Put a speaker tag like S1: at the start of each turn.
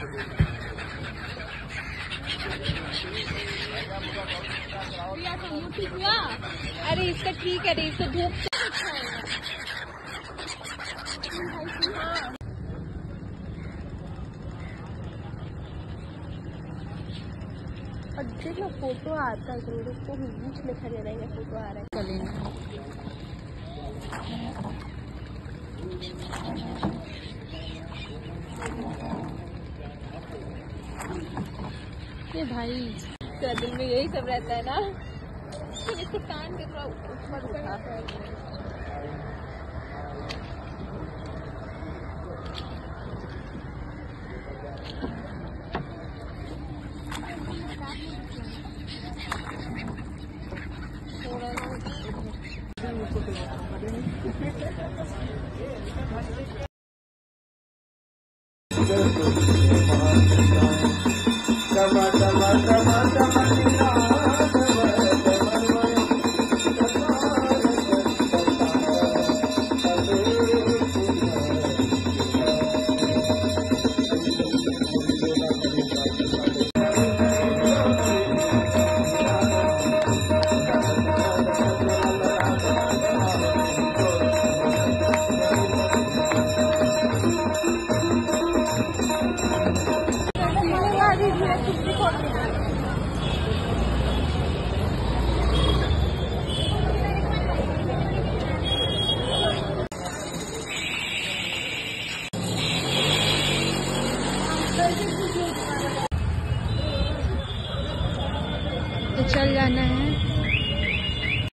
S1: अरे इसका ठीक है रे, इसको धूप और देखो फोटो आता है जरूर, उसको बीच में खड़े रहेंगे, फोटो आ रहा है चलेंगे। ये भाई दिल में यही सब रहता है ना, इसको कान के थोड़ा ऊपर उठा तो चल जाना है।